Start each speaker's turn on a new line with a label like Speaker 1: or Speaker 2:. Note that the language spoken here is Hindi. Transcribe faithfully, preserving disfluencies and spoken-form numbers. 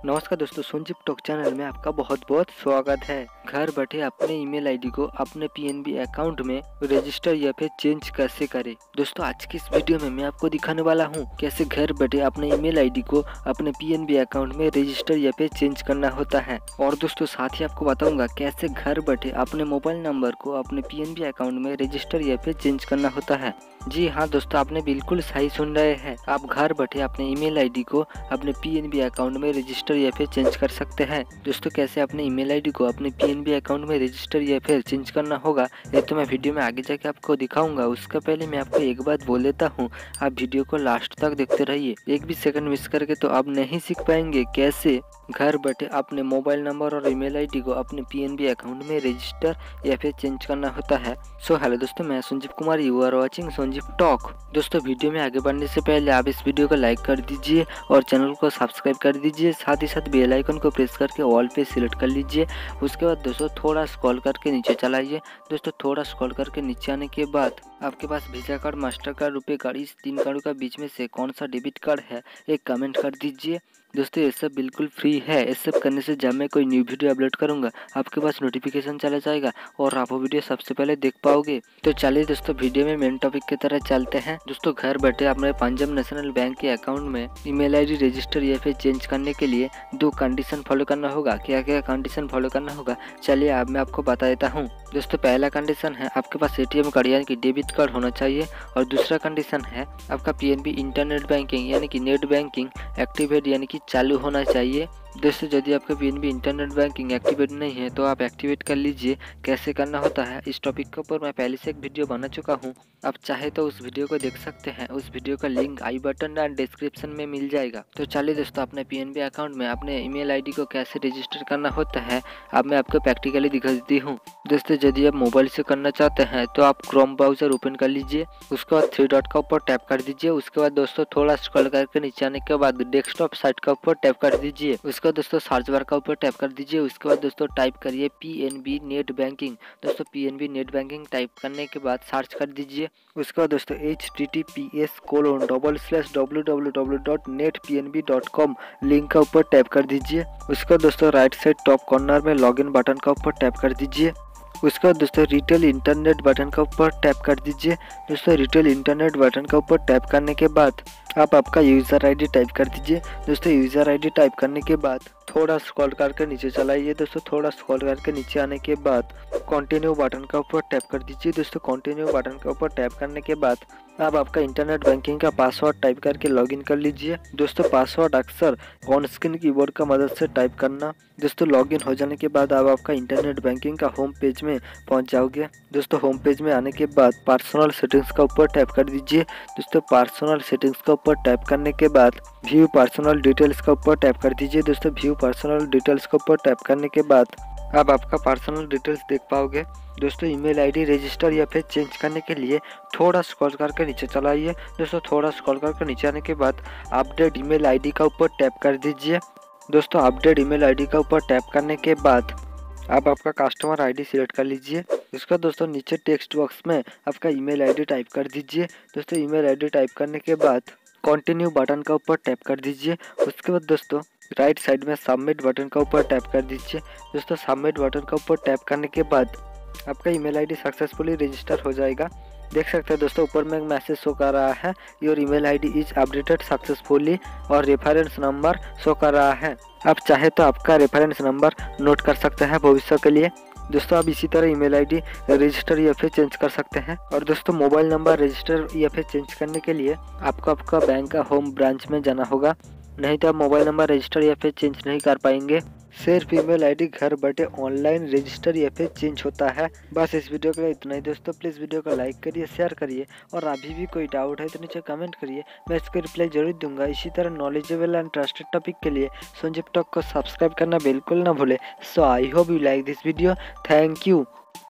Speaker 1: नमस्कार दोस्तों, संजीव टॉक चैनल में आपका बहुत बहुत स्वागत है। घर बैठे अपने ईमेल आईडी को अपने पीएनबी अकाउंट में रजिस्टर या फिर चेंज कैसे करें। दोस्तों आज की इस वीडियो में मैं आपको दिखाने वाला हूं कैसे घर बैठे अपने ईमेल आईडी को अपने पीएनबी अकाउंट में रजिस्टर या फिर चेंज करना होता है। और दोस्तों साथ ही आपको बताऊंगा कैसे घर बैठे अपने मोबाइल नंबर को अपने पीएनबी अकाउंट में रजिस्टर या फिर चेंज करना होता है। जी हाँ दोस्तों, आपने बिल्कुल सही सुन रहे हैं। आप घर बैठे अपने ईमेल आईडी को अपने पीएनबी अकाउंट में रजिस्टर या फिर चेंज कर सकते हैं। दोस्तों कैसे अपने ईमेल आईडी को अपने पीएनबी अकाउंट में रजिस्टर या फिर चेंज करना होगा ये तो मैं वीडियो में आगे जाके आपको दिखाऊंगा। उसका पहले मैं आपको एक बात बोल देता हूँ, आप वीडियो को लास्ट तक देखते रहिए। एक भी सेकंड मिस करके तो आप नहीं सीख पाएंगे कैसे घर बैठे अपने मोबाइल नंबर और ईमेल आईडी को अपने पीएनबी अकाउंट में रजिस्टर या फिर चेंज करना होता है। सो हेलो दोस्तों, मैं Sanjeev Kumar, you are watching Sanjeev talk. दोस्तों वीडियो में आगे बढ़ने से पहले आप इस वीडियो को लाइक कर दीजिए और चैनल को सब्सक्राइब कर दीजिए। साथ ही साथ बेल आइकन को प्रेस करके ऑल पे सिलेक्ट कर लीजिए। उसके बाद दोस्तों थोड़ा स्क्रॉल करके नीचे चलाइए। दोस्तों थोड़ा स्क्रॉल करके नीचे आने के बाद आपके पास visa card, master card, RuPay card, इस तीन कार्डों का बीच में से कौन सा डेबिट कार्ड है एक कमेंट कर दीजिए। दोस्तों ये सब बिल्कुल फ्री है। ये सब करने से जब मैं कोई न्यू वीडियो अपलोड करूंगा आपके पास नोटिफिकेशन चला जाएगा और आप वो वीडियो सबसे पहले देख पाओगे। तो चलिए दोस्तों वीडियो में मेन टॉपिक की तरह चलते हैं। दोस्तों घर बैठे अपने पंजाब नेशनल बैंक के अकाउंट में ईमेल आईडी रजिस्टर या फिर चेंज करने के लिए दो कंडीशन फॉलो करना होगा। क्या क्या कंडीशन फॉलो करना होगा चलिए अब मैं आपको बता देता हूँ। दोस्तों पहला कंडीशन है आपके पास एटीएम कार्ड यानी कि डेबिट कार्ड होना चाहिए। और दूसरा कंडीशन है आपका पीएनबी इंटरनेट बैंकिंग यानी कि नेट बैंकिंग एक्टिवेट यानी कि चालू होना चाहिए। दोस्तों यदि आपका पीएनबी इंटरनेट बैंकिंग एक्टिवेट नहीं है तो आप एक्टिवेट कर लीजिए। कैसे करना होता है इस टॉपिक के ऊपर मैं पहले से एक वीडियो बना चुका हूं, आप चाहे तो उस वीडियो को देख सकते हैं। उस वीडियो का लिंक आई बटन और डिस्क्रिप्शन में मिल जाएगा। तो चलिए दोस्तों अपने पीएनबी अकाउंट में अपने ईमेल आईडी को कैसे रजिस्टर करना होता है अब मैं आपको प्रैक्टिकली दिखा देती हूँ। दोस्तों यदि आप मोबाइल से करना चाहते हैं तो आप क्रोम ब्राउजर ओपन कर लीजिए। उसके बाद थ्री डॉट का ऊपर टैप कर दीजिए। उसके बाद दोस्तों थोड़ा स्क्रॉल करके नीचे आने के बाद डेस्कटॉप साइट का ऊपर टैप कर दीजिए। उसके बाद दोस्तों सर्च बार का ऊपर टैप कर दीजिए। उसके बाद दोस्तों टाइप करिए पीएनबी नेट बैंकिंग। दोस्तों पीएनबी नेट बैंकिंग टाइप करने के बाद सर्च कर दीजिए। उसके बाद दोस्तों H T T P S colon double slash W W W dot net P N B dot com link का ऊपर टैप कर दीजिए। उसके बाद दोस्तों राइट साइड टॉप कॉर्नर में लॉगिन बटन का ऊपर टैप कर दीजिए। उसके बाद दोस्तों रिटेल इंटरनेट बटन का ऊपर टैप कर दीजिए। दोस्तों रिटेल इंटरनेट बटन का ऊपर टैप करने के बाद आप आपका यूज़र आईडी टाइप कर दीजिए। दोस्तों यूज़र आईडी टाइप करने के बाद थोड़ा स्क्रॉल करके नीचे चलाइए। दोस्तों थोड़ा स्क्रॉल करके नीचे आने के बाद कंटिन्यू बटन का ऊपर टैप कर दीजिए। दोस्तों कंटिन्यू बटन के ऊपर टैप करने के बाद आप आपका इंटरनेट बैंकिंग का पासवर्ड टाइप करके लॉगिन कर लीजिए। दोस्तों पासवर्ड अक्सर ऑन स्क्रीन कीबोर्ड का मदद से टाइप करना। दोस्तों लॉगिन हो जाने के बाद आप आपका इंटरनेट बैंकिंग का होम पेज में पहुंच जाओगे। दोस्तों होम पेज में आने के बाद पर्सनल सेटिंग्स का ऊपर टैप कर दीजिए। दोस्तों पर्सनल सेटिंग्स का ऊपर टैप करने के बाद व्यू पर्सनल डिटेल्स का ऊपर टैप कर दीजिए। दोस्तों व्यू पर्सनल डिटेल्स के ऊपर टैप करने के बाद आप आपका पर्सनल डिटेल्स देख पाओगे। दोस्तों ईमेल आईडी रजिस्टर या फिर चेंज करने के लिए थोड़ा स्क्रॉल करके नीचे चलाइए। दोस्तों थोड़ा स्क्रॉल करके नीचे आने के बाद अपडेट ईमेल आईडी का ऊपर टैप कर दीजिए। दोस्तों अपडेट ईमेल आईडी का ऊपर टैप करने के बाद आप आपका कस्टमर आईडी सिलेक्ट कर लीजिए। इसका दोस्तों नीचे टेक्स्ट बॉक्स में आपका ईमेल आईडी टाइप कर दीजिए। दोस्तों ईमेल आईडी टाइप करने के बाद कंटिन्यू बटन का ऊपर टैप कर दीजिए। उसके बाद दोस्तों राइट साइड में सबमिट बटन का ऊपर टैप कर दीजिए। दोस्तों सबमिट बटन का ऊपर टैप करने के बाद आपका ईमेल आईडी सक्सेसफुली रजिस्टर हो जाएगा। देख सकते हैं दोस्तों ऊपर में एक मैसेज शो कर रहा है your email ID is updated successfully और रेफरेंस नंबर शो कर रहा है। आप चाहे तो आपका रेफरेंस नंबर नोट कर सकते हैं भविष्य के लिए। दोस्तों आप इसी तरह ईमेल आईडी रजिस्टर या फिर चेंज कर सकते हैं। और दोस्तों मोबाइल नंबर रजिस्टर या फिर चेंज करने के लिए आपको आपका बैंक का होम ब्रांच में जाना होगा, नहीं तो आप मोबाइल नंबर रजिस्टर या फिर चेंज नहीं कर पाएंगे। सिर्फ ईमेल आईडी घर बैठे ऑनलाइन रजिस्टर या फिर चेंज होता है। बस इस वीडियो के लिए इतना ही दोस्तों, प्लीज़ वीडियो को लाइक करिए, शेयर करिए और अभी भी कोई डाउट है तो नीचे कमेंट करिए, मैं इसको रिप्लाई जरूर दूंगा। इसी तरह नॉलेजेबल एंड ट्रस्टेड टॉपिक के लिए संजीव टॉक को सब्सक्राइब करना बिल्कुल ना भूले। So I hope you like this video. Thank you.